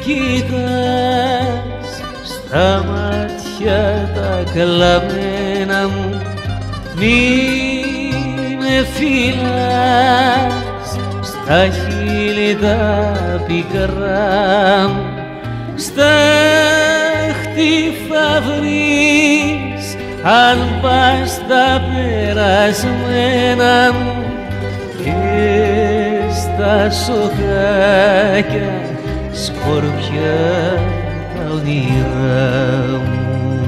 κοιτάς στα μάτια τα κλαμμένα μου, μη με φυλάς στα χείλη τα πικρά μου, στάχτη θα βρεις αν πας στα περασμένα μου και στα σοκάκια σκορπιά τα όνειρά μου.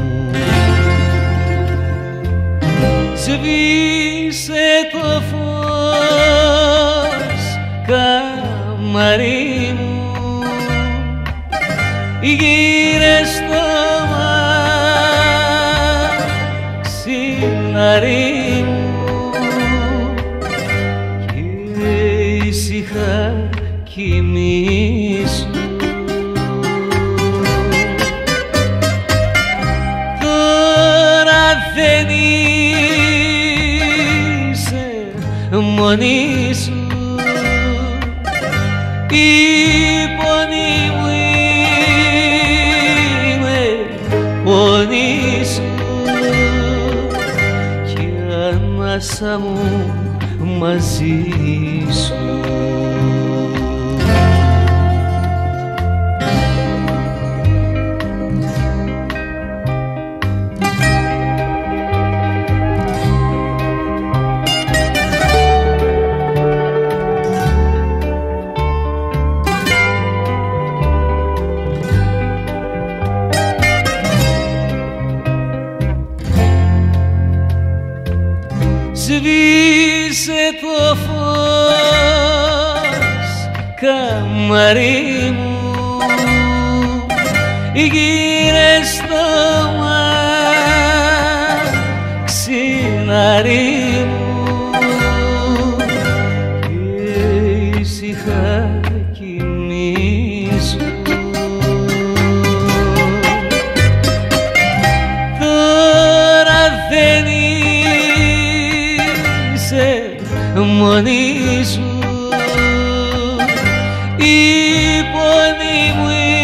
Σβήσε το φως, καμαρί μου, γύρε στο μαξιλάρι μου και ήσυχα κοιμήσου. Τώρα δεν είσαι μόνη σου, η πόνη μου είμαι πόνη σου κι ανάσα μου μαζί σου. Σβήσε το φως, καμαρί μου, γύρε στο μαξιλάρι μου και ήσυχα κοιμήσου. Τώρα δεν μόνη σου, η πόνη μου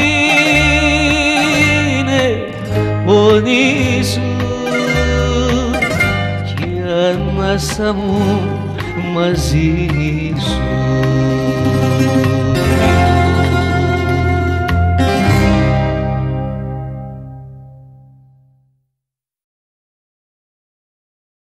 είναι πόνη σου κι ανάσα μου μαζί σου.